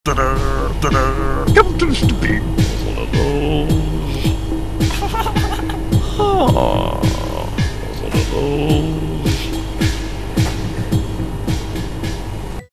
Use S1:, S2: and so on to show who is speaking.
S1: Come to Mr. Bean. One of those. Oh.